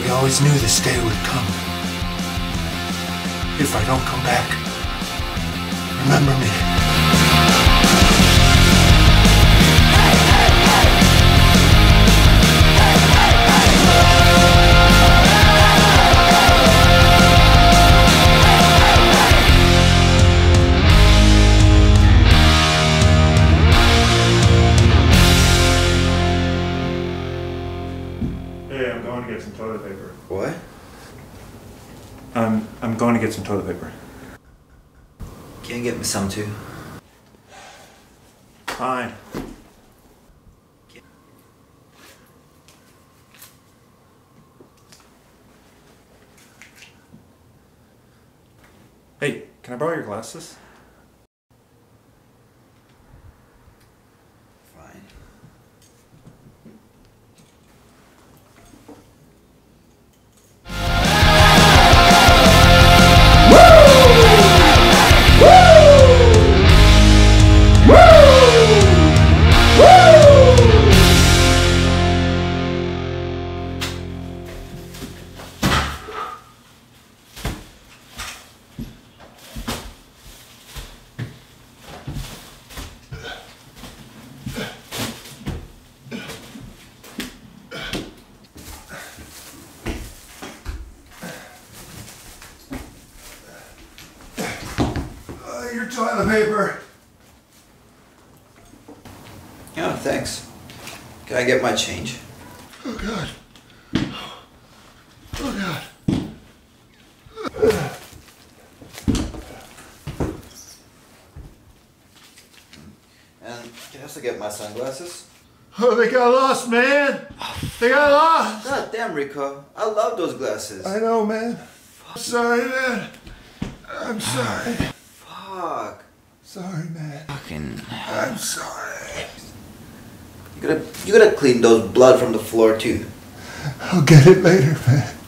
We always knew this day would come. If I don't come back, remember me. Hey, I'm going to get some toilet paper. What? I'm going to get some toilet paper. Can you get me some too? Fine. Hey, can I borrow your glasses? Fine. Your toilet paper. Oh, thanks. Can I get my change? Oh God. Oh God. And can I also get my sunglasses? Oh, they got lost, man. They got lost. God damn, Rico. I love those glasses. I know, man. I'm sorry, man. I'm sorry. Fuck. Sorry, man. Fucking. I'm sorry. You gotta clean those blood from the floor too. I'll get it later, man.